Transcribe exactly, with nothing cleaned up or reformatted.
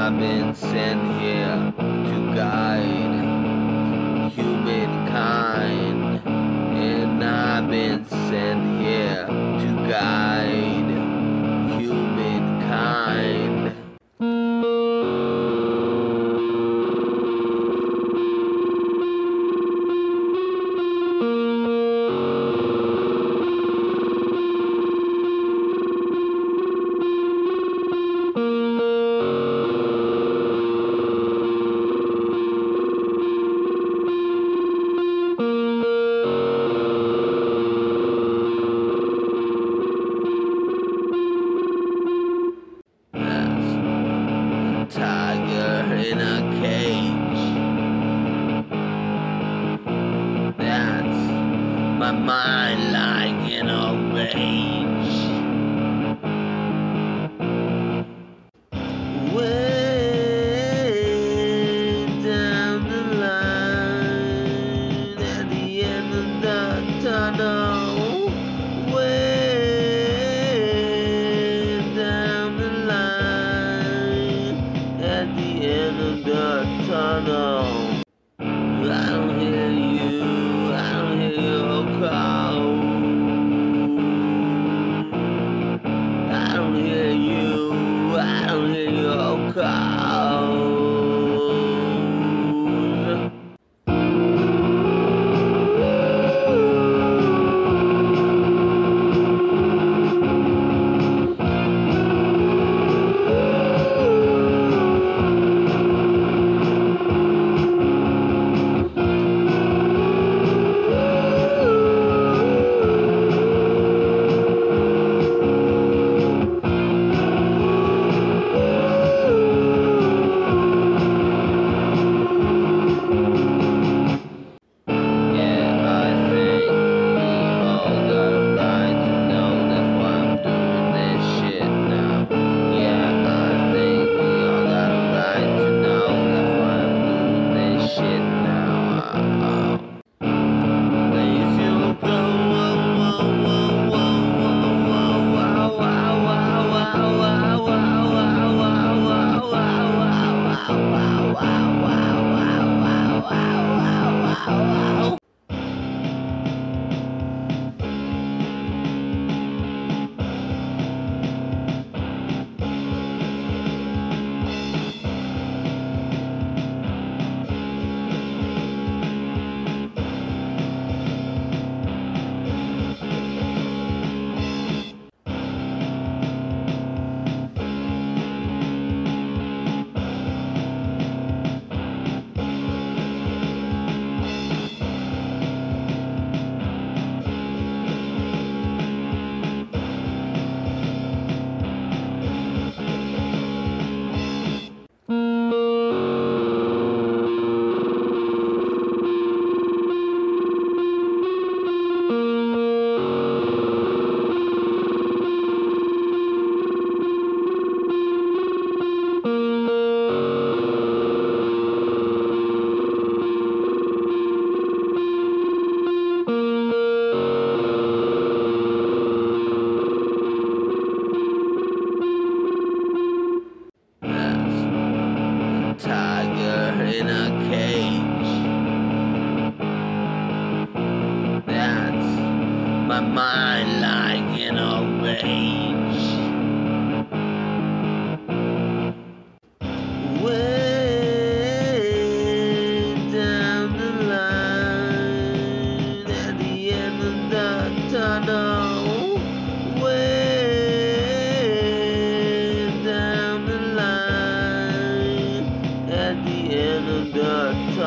I've been sent here to guide humankind, and I've been sent here to guide humankind. Tiger in a cage. That's my mind like in a rage. Way down the line at the end of the tunnel. Way down the line at the end of the tunnel. I don't hear you, I don't hear your call. I don't hear you, I don't hear your call. Tiger in a cage. That's my mind like in a rage. Way down the line at the end of the tunnel. Way down the line at the end of the